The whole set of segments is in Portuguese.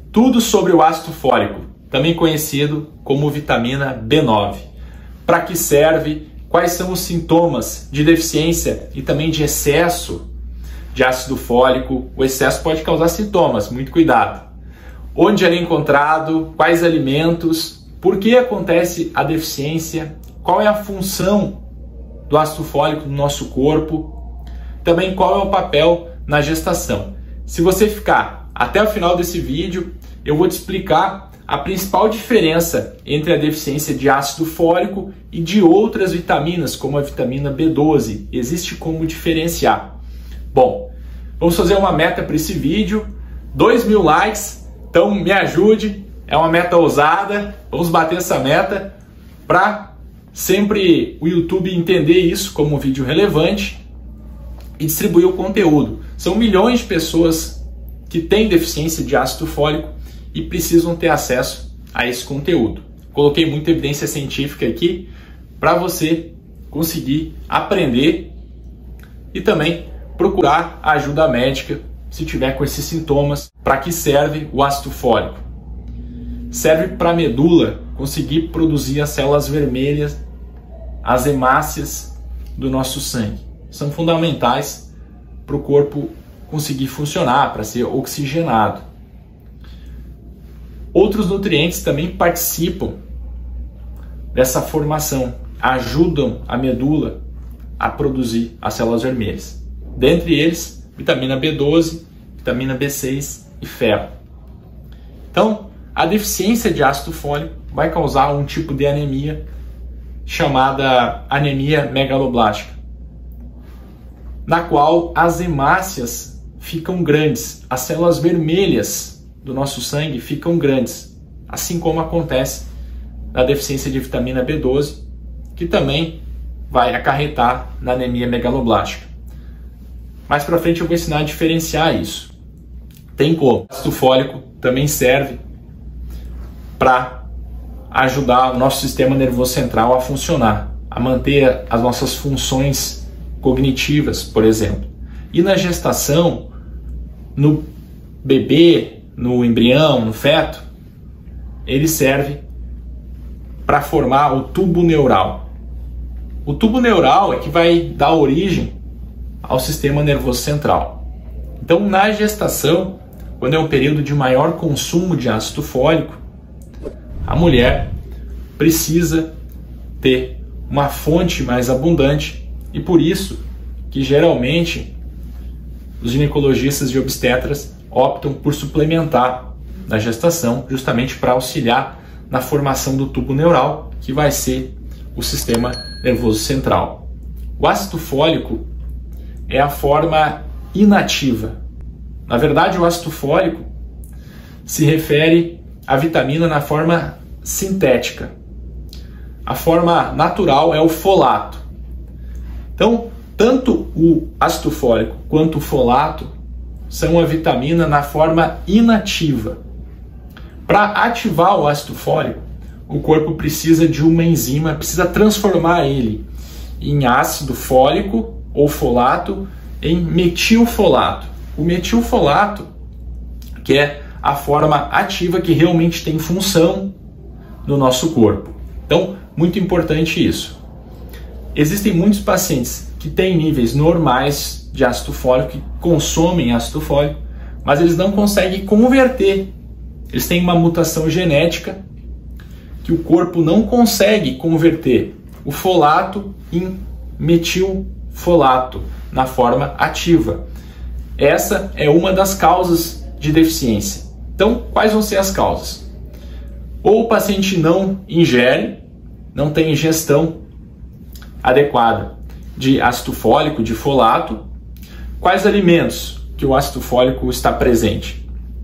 tudo sobre o ácido fólico, também conhecido como vitamina B9. Para que serve? Quais são os sintomas de deficiência e também de excesso de ácido fólico? O excesso pode causar sintomas, muito cuidado. Onde ele é encontrado? Quais alimentos? Por que acontece a deficiência? Qual é a função do ácido fólico no nosso corpo? Também qual é o papel na gestação? Se você ficar até o final desse vídeo, eu vou te explicar a principal diferença entre a deficiência de ácido fólico e de outras vitaminas, como a vitamina B12. Existe como diferenciar. Bom, vamos fazer uma meta para esse vídeo, 2.000 likes, então me ajude, é uma meta ousada, vamos bater essa meta para sempre o YouTube entender isso como um vídeo relevante e distribuir o conteúdo. São milhões de pessoas que têm deficiência de ácido fólico e precisam ter acesso a esse conteúdo. Coloquei muita evidência científica aqui para você conseguir aprender e também procurar ajuda médica se tiver com esses sintomas. Para que serve o ácido fólico? Serve para a medula conseguir produzir as células vermelhas, as hemácias do nosso sangue. São fundamentais para o corpo conseguir funcionar, para ser oxigenado. Outros nutrientes também participam dessa formação, ajudam a medula a produzir as células vermelhas. Dentre eles, vitamina B12, vitamina B6 e ferro. Então, a deficiência de ácido fólico vai causar um tipo de anemia chamada anemia megaloblástica, na qual as hemácias ficam grandes, as células vermelhas do nosso sangue ficam grandes, assim como acontece na deficiência de vitamina B12, que também vai acarretar na anemia megaloblástica. Mais para frente eu vou ensinar a diferenciar isso. Tem como. O ácido fólico também serve para ajudar o nosso sistema nervoso central a funcionar, a manter as nossas funções cognitivas, por exemplo. E na gestação, no bebê, no embrião, no feto, ele serve para formar o tubo neural. O tubo neural é que vai dar origem ao sistema nervoso central. Então, na gestação, quando é um período de maior consumo de ácido fólico, a mulher precisa ter uma fonte mais abundante e por isso que geralmente os ginecologistas e obstetras optam por suplementar na gestação, justamente para auxiliar na formação do tubo neural, que vai ser o sistema nervoso central. O ácido fólico é a forma inativa. Na verdade, o ácido fólico se refere à vitamina na forma sintética. A forma natural é o folato. Então, tanto o ácido fólico quanto o folato são a vitamina na forma inativa. Para ativar o ácido fólico, o corpo precisa de uma enzima, precisa transformar ele em ácido fólico ou folato em metilfolato. O metilfolato, que é a forma ativa que realmente tem função no nosso corpo. Então, muito importante isso. Existem muitos pacientes que têm níveis normais de ácido fólico, que consomem ácido fólico, mas eles não conseguem converter. Eles têm uma mutação genética que o corpo não consegue converter o folato em metilfolato na forma ativa. Essa é uma das causas de deficiência. Então, quais vão ser as causas? Ou o paciente não ingere, não tem ingestão adequada de ácido fólico, de folato. Quais alimentos que o ácido fólico está presente?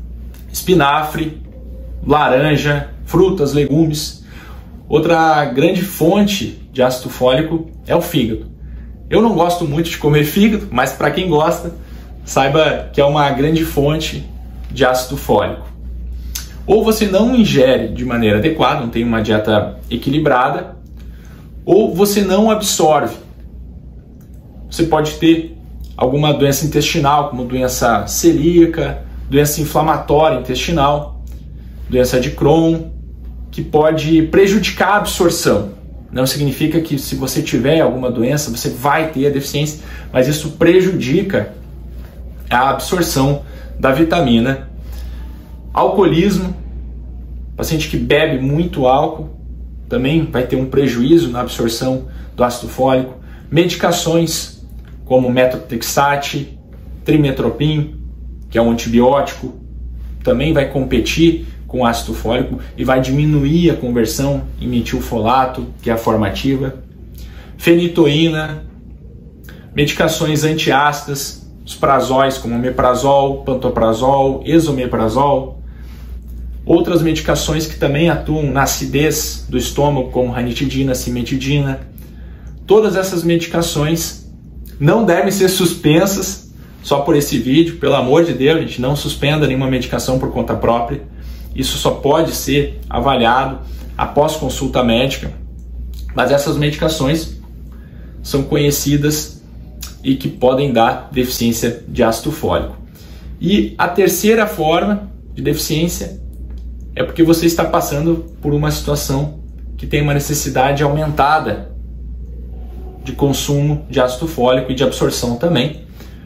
Espinafre, laranja, frutas, legumes. Outra grande fonte de ácido fólico é o fígado. Eu não gosto muito de comer fígado, mas para quem gosta, saiba que é uma grande fonte de ácido fólico. Ou você não ingere de maneira adequada, não tem uma dieta equilibrada, ou você não absorve. Você pode ter alguma doença intestinal, como doença celíaca, doença inflamatória intestinal, doença de Crohn, que pode prejudicar a absorção. Não significa que se você tiver alguma doença, você vai ter a deficiência, mas isso prejudica a absorção da vitamina. Alcoolismo, paciente que bebe muito álcool, também vai ter um prejuízo na absorção do ácido fólico. Medicações como metotrexate, trimetoprim, que é um antibiótico, também vai competir com ácido fólico e vai diminuir a conversão em metilfolato, que é a forma ativa. Fenitoína, medicações antiácidas, os prazóis como omeprazol, pantoprazol, esomeprazol. Outras medicações que também atuam na acidez do estômago, como ranitidina, cimetidina. Todas essas medicações não devem ser suspensas só por esse vídeo. Pelo amor de Deus, gente, não suspenda nenhuma medicação por conta própria. Isso só pode ser avaliado após consulta médica. Mas essas medicações são conhecidas e que podem dar deficiência de ácido fólico. E a terceira forma de deficiência é porque você está passando por uma situação que tem uma necessidade aumentada de consumo de ácido fólico e de absorção também.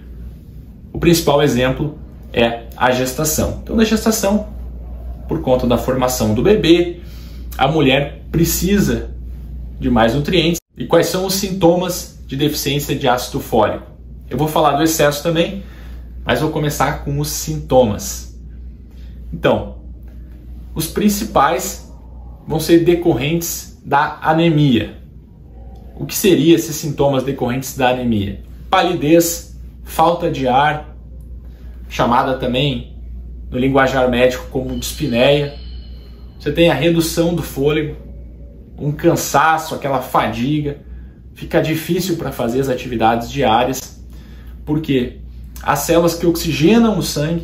O principal exemplo é a gestação. Então, na gestação, por conta da formação do bebê, a mulher precisa de mais nutrientes. E quais são os sintomas de deficiência de ácido fólico? Eu vou falar do excesso também, mas vou começar com os sintomas. Então, os principais vão ser decorrentes da anemia. O que seriam esses sintomas decorrentes da anemia? Palidez, falta de ar, chamada também no linguajar médico como dispneia. Você tem a redução do fôlego, um cansaço, aquela fadiga, fica difícil para fazer as atividades diárias, porque as células que oxigenam o sangue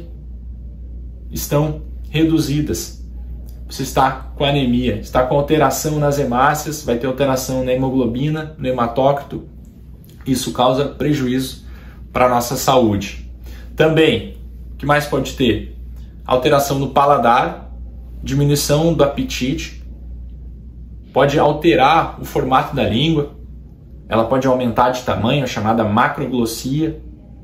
estão reduzidas. Você está com anemia, está com alteração nas hemácias, vai ter alteração na hemoglobina, no hematócrito. Isso causa prejuízo para a nossa saúde. Também, o que mais pode ter? Alteração no paladar, diminuição do apetite, pode alterar o formato da língua, ela pode aumentar de tamanho, a chamada macroglossia.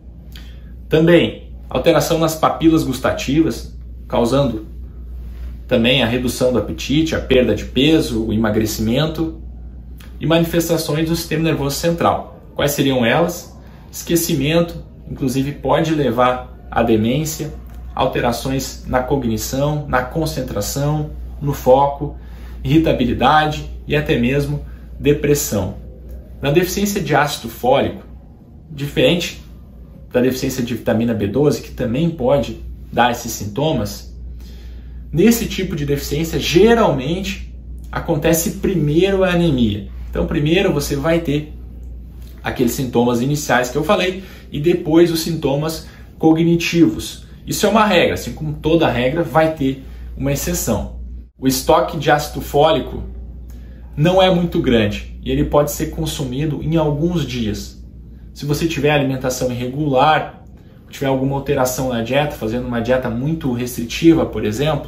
Também, alteração nas papilas gustativas, causando também a redução do apetite, a perda de peso, o emagrecimento e manifestações do sistema nervoso central. Quais seriam elas? Esquecimento, inclusive pode levar à demência, alterações na cognição, na concentração, no foco, irritabilidade e até mesmo depressão. Na deficiência de ácido fólico, diferente da deficiência de vitamina B12, que também pode dar esses sintomas, nesse tipo de deficiência, geralmente, acontece primeiro a anemia. Então, primeiro você vai ter aqueles sintomas iniciais que eu falei e depois os sintomas cognitivos. Isso é uma regra, assim como toda regra vai ter uma exceção. O estoque de ácido fólico não é muito grande e ele pode ser consumido em alguns dias. Se você tiver alimentação irregular, tiver alguma alteração na dieta, fazendo uma dieta muito restritiva, por exemplo,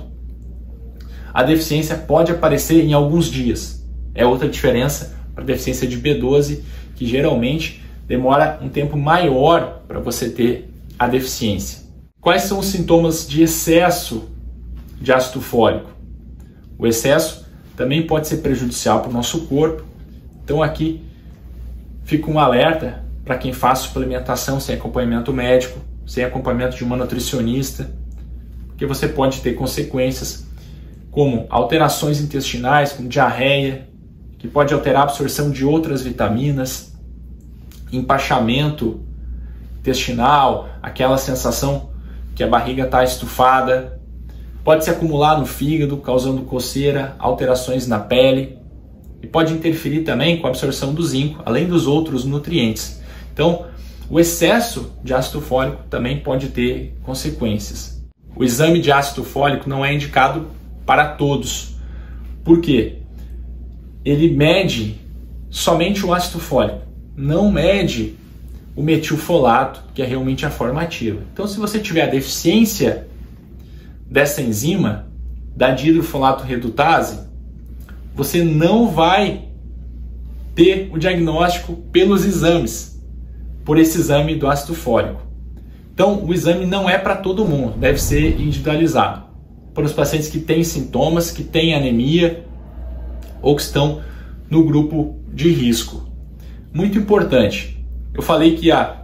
a deficiência pode aparecer em alguns dias. É outra diferença para a deficiência de B12, que geralmente demora um tempo maior para você ter a deficiência. Quais são os sintomas de excesso de ácido fólico? O excesso também pode ser prejudicial para o nosso corpo. Então aqui fica um alerta para quem faz suplementação sem acompanhamento médico, sem acompanhamento de uma nutricionista, porque você pode ter consequências como alterações intestinais, como diarreia, que pode alterar a absorção de outras vitaminas, empachamento intestinal, aquela sensação que a barriga está estufada, pode se acumular no fígado, causando coceira, alterações na pele, e pode interferir também com a absorção do zinco, além dos outros nutrientes. Então, o excesso de ácido fólico também pode ter consequências. O exame de ácido fólico não é indicado para todos. Por quê? Ele mede somente o ácido fólico, não mede o metilfolato, que é realmente a forma ativa. Então, se você tiver a deficiência dessa enzima, da dihidrofolato redutase, você não vai ter o diagnóstico pelos exames, por esse exame do ácido fólico. Então, o exame não é para todo mundo, deve ser individualizado. Para os pacientes que têm sintomas, que têm anemia ou que estão no grupo de risco. Muito importante, eu falei que a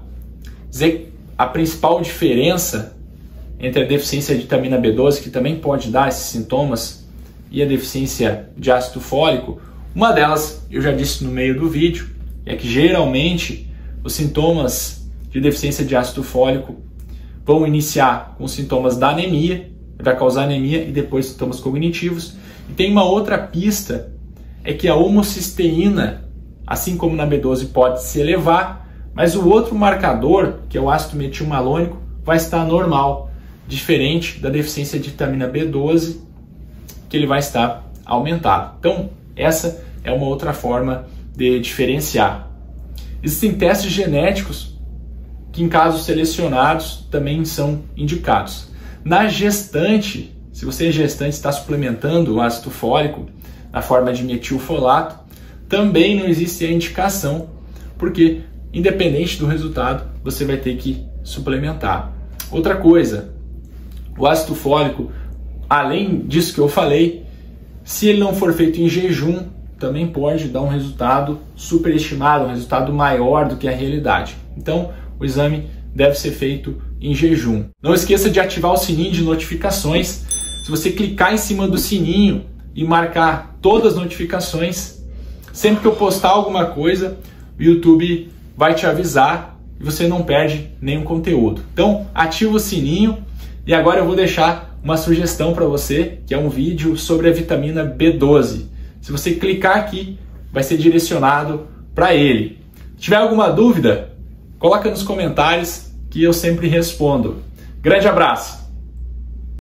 principal diferença entre a deficiência de vitamina B12, que também pode dar esses sintomas, e a deficiência de ácido fólico, uma delas, eu já disse no meio do vídeo, é que geralmente os sintomas de deficiência de ácido fólico vão iniciar com sintomas da anemia, vai causar anemia e depois sintomas cognitivos. E tem uma outra pista, é que a homocisteína, assim como na B12, pode se elevar, mas o outro marcador, que é o ácido metilmalônico, vai estar normal, diferente da deficiência de vitamina B12, que ele vai estar aumentado. Então, essa é uma outra forma de diferenciar. Existem testes genéticos que, em casos selecionados, também são indicados. Na gestante, se você é gestante e está suplementando o ácido fólico na forma de metilfolato, também não existe a indicação, porque, independente do resultado, você vai ter que suplementar. Outra coisa, o ácido fólico, além disso que eu falei, se ele não for feito em jejum, também pode dar um resultado superestimado, um resultado maior do que a realidade. Então, o exame deve ser feito em jejum. Não esqueça de ativar o sininho de notificações. Se você clicar em cima do sininho e marcar todas as notificações, sempre que eu postar alguma coisa, o YouTube vai te avisar e você não perde nenhum conteúdo. Então, ativa o sininho. E agora eu vou deixar uma sugestão para você, que é um vídeo sobre a vitamina B12. Se você clicar aqui, vai ser direcionado para ele. Se tiver alguma dúvida, coloca nos comentários que eu sempre respondo. Grande abraço!